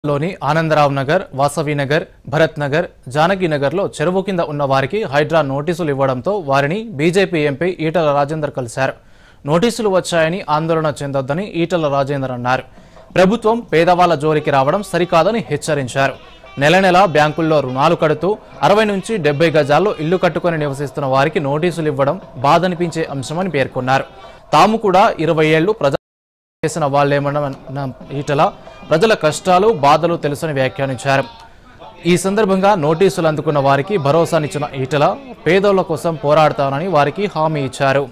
లోని ఆనందరావు నగర్, వాసవి నగర్, భరత్ నగర్, జానకి నగర్ లో చెరువు కింద ఉన్న వారికి హైడ్రా నోటీసులు ఇవ్వడంతో వారిని బీజేపీ ఎంపీ ఈటల రాజేందర్ కలిశారు. నోటీసులు వచ్చాయని ఆందోళన చెందొద్దని ఈటల రాజేందర్ అన్నారు. ప్రభుత్వం పేదవాళ్ల జోలికి రావడం సరికాదని హెచ్చరించారు. నెల నెల బ్యాంకుల్లో రుణాలు కడుతూ 60 నుంచి 70 గజాల్లో ఇల్లు కట్టుకుని నివసిస్తున్న వారికి నోటీసులు ఇవ్వడం బాధనిపించే అంశమని పేర్కొన్నారు. తాము కూడా 20 ఏళ్లు చేసిన వాళ్లేమన్న ఈటల ప్రజల కష్టాలు బాధలు తెలుసని వ్యాఖ్యానించారు. ఈ సందర్భంగా నోటీసులు అందుకున్న వారికి భరోసానిచ్చిన ఈటల పేదోళ్ల కోసం పోరాడతానని వారికి హామీ ఇచ్చారు.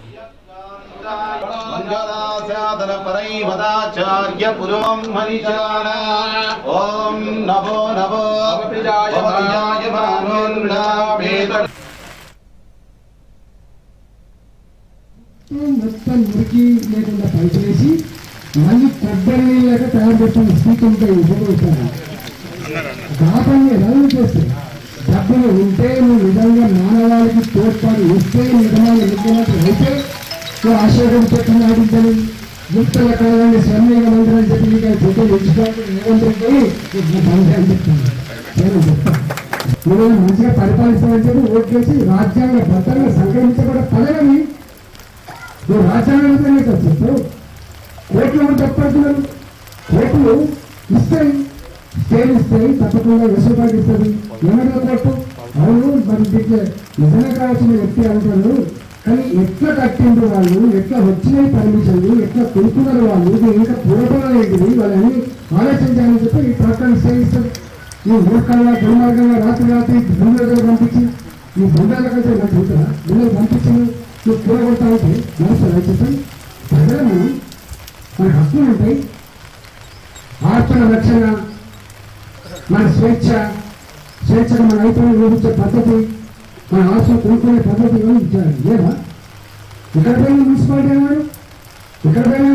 మొత్తం మురికి లేకుండా పైచేసి మళ్ళీ కొబ్బరి నీళ్ళగా తయారు చేస్తున్న స్థితి ఉంటాయి. ఉపయోగిస్తాను దాపల్ని రద్దు చేస్తే డబ్బులు ఉంటే నువ్వు నిజంగా మానవాళికి తోడ్పాటు ఇస్తే నిజమైన ముఖ్యమంత్రి అయితే నువ్వు ఆశీర్వాదం చెట్టు నాటించని ముక్తల కాలండి స్వర్ణీయ మంత్రి అని చెప్పి నీకు చెట్లు ఎంచుకోవాలి నిరంతరం బంధే అని చెప్తాను. నేను చెప్తాను నువ్వు మంచిగా పరిపాలిస్తామని చెప్పి ఓట్ చేసి రాజ్యాంగ భద్రంగా సంక్రమించబడే పదవిని నువ్వు రాజ్యాంగంలోనే చెప్తావు. కోర్టులు కూడా చెప్తారు. కోర్టులు ఇస్తాయి, స్టేలు ఇస్తాయి, తప్పకుండా వెసులుబాటు ఇస్తుంది. ఏమైనా కోర్టు అవును మరి దీంట్లో నిజంగా కావాల్సిన వ్యక్తి అంటారు. కానీ ఎట్లా కట్టిండ్రు వాళ్ళు, ఎట్లా వచ్చినాయి పర్మిషన్లు, ఎట్లా కొనుక్కున్నారు వాళ్ళు, ఇంకా పూర్వపరాలు ఏంటిది వాళ్ళని ఆలోచించాలని చెప్పి ఈ ప్రకటన ఇస్తుంది. ఈ మూర్ఖంగా దుర్మార్గంగా రాత్రి బృందాలకు పంపించి ఈ బృందాలకైతే నాకు చూద్దా బృందాలు పంపించి నువ్వు కూరగొడతా ఉంటే మనసు రచించి ప్రజలను మన హక్కులు ఉంటాయి. ఆత్మ రక్షణ, మన స్వేచ్ఛగా మన నైపుణ్యం చూపించే పద్ధతి, మన ఆస్తులు కొనుక్కునే పద్ధతి లేదా ఇక్కడ పోయిన మున్సిపాలిటీ అన్నాడు, ఇక్కడ పోయిన